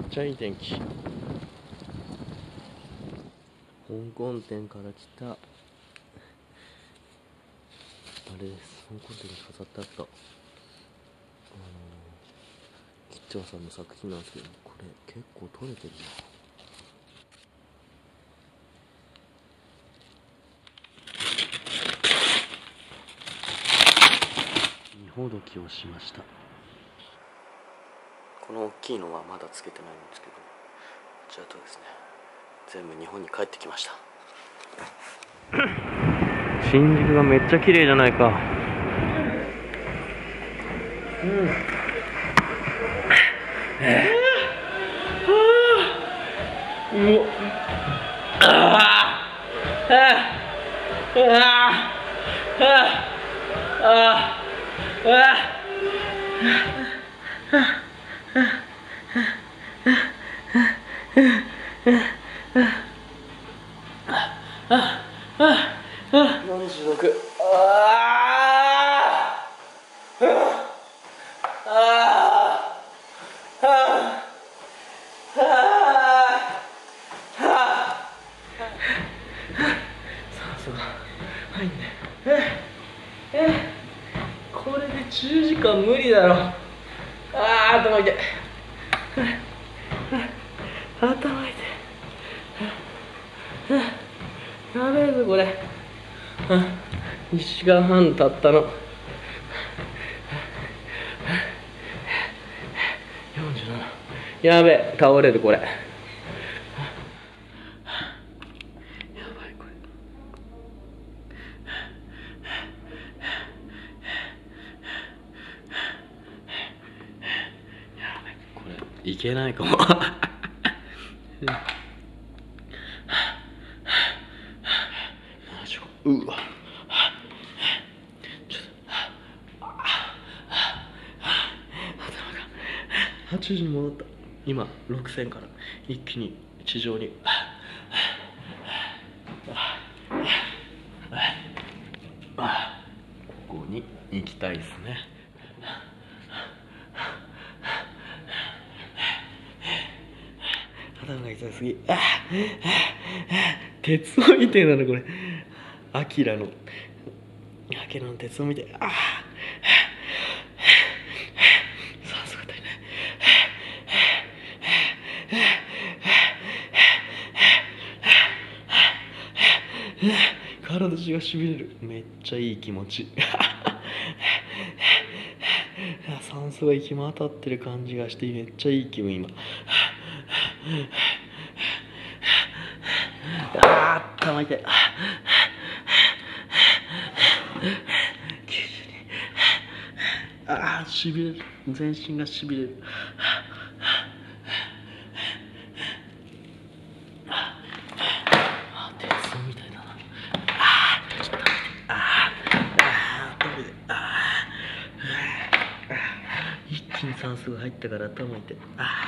ちゃいい天気。香港店から来たあれです。香港店に飾ってあったキッチョンさんの作品なんですけど、これ結構取れてるな。荷ほどきをしました。この大きいのはまだつけてないんですけど、こちらとですね、全部日本に帰ってきました。新宿がめっちゃ綺麗じゃないか。46。これで10時間無理だろ。頭痛い。頭痛い。やべえぞこれ。1時間半経ったの。47。やべえ、倒れるこれ。やばいこれ。やばいこれいけないかも。うわ。8時に戻った。今6000から一気に地上に。ここに行きたいですね。頭が痛すぎ。鉄を見てるなこれ。アキラの鉄を見て。酸素が足りない。体中がしびれる。めっちゃいい気持ち。酸素が行き渡ってる感じがしてめっちゃいい気分今。頭痛い。しびれる。全身がしびれる。鉄みたいだな。一気に酸素が入ったから頭痛い。